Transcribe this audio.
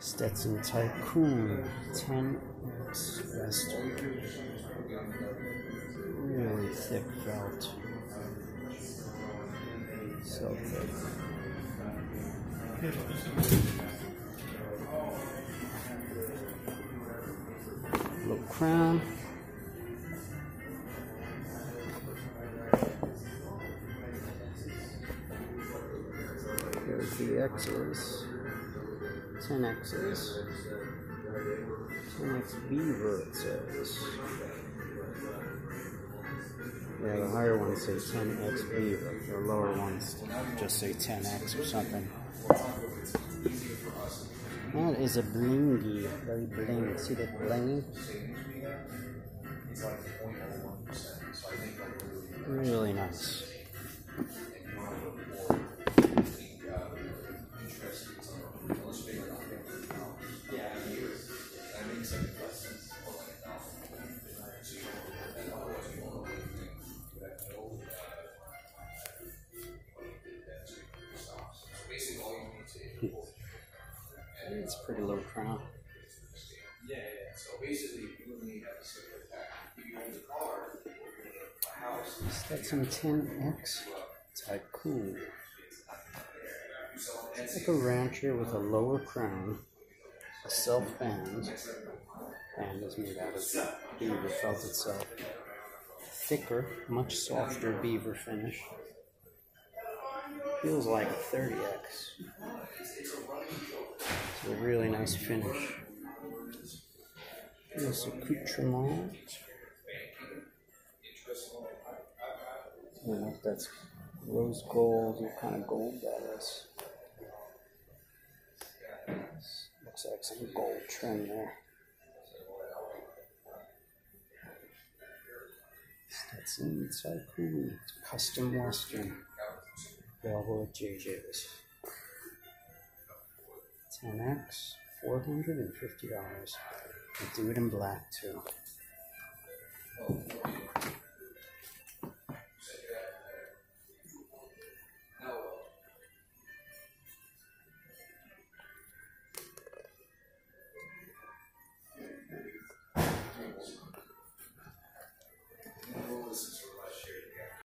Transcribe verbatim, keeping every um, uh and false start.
Stetson Tycoon ten X vest. Really thick felt. So thick. Little crown. There's the X's. ten X's. ten X Beaver, it says. Yeah, the higher ones say ten X Beaver. The lower ones just say ten X or something. That is a blingy. Very bling. See that bling? Really nice. It's a pretty low crown. Yeah, yeah. So basically, you only have a single pack. If you own the car, a house. Stetson ten X Tycoon. It's like a rancher with a lower crown, a self band. Band is made out of beaver felt itself. Thicker, much softer beaver finish. Feels like a thirty X. It's a really nice finish. This accoutrement. I don't know if that's rose gold, what kind of gold that is. Looks like some gold trim there. Stetson Tycoon, custom western. Available at J J's. ten X, four hundred fifty dollars. I do it in black too.